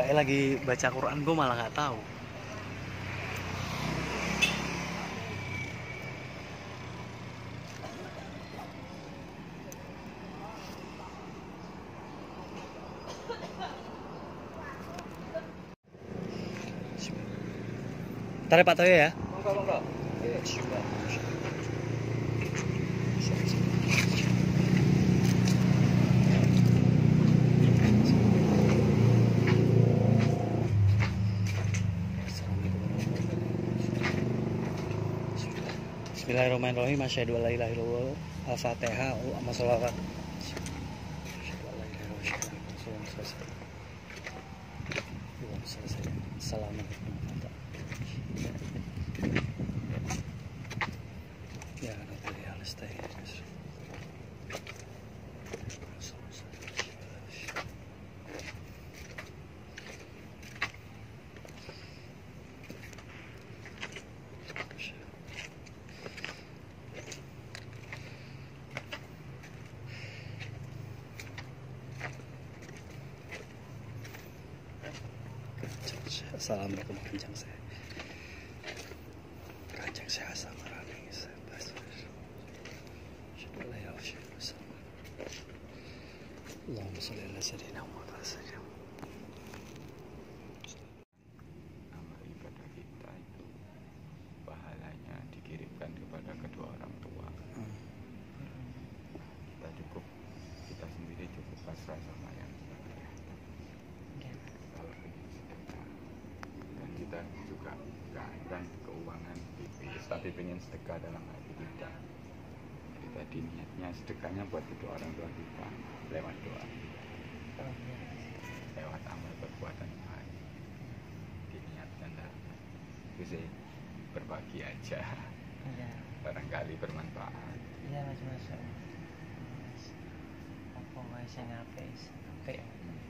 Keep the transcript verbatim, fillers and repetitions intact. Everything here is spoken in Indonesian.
mbaknya lagi baca Quran, gue malah nggak tahu. Ntar ya Pak Toyo ya. Monggo, monggo. Bismillahirrahmanirrahim. Asyhadu an la ilaha illallah. Al-Fatihah. Amma sholawat. Assalamualaikum. Ya Rabbi al-Astagfir. Assalamualaikum kanjeng saya. Kanjeng saya asal marani saya bas. Syukurlah ya Allah. Allahumma sholli ala sayyidina Muhammad wa sallam. Amal ibadah kita itu pahalanya dikirimkan kepada kedua orang tua. Hmm. Kita cukup, kita sendiri cukup pasrah sama yang kita kelihatan. Kalau ingin sedekah, dan kita juga nggak akan keuangan tipis, tapi pengen sedekah dalam hati kita. Jadi tadi niatnya sedekahnya buat kedua orang tua kita lewat doa, lewat amal perbuatan baik. Diniatkan dah, itu sih berbagi aja. Iya, Barangkali bermanfaat. iya mas masuk. Apa mas yang apa? Apa?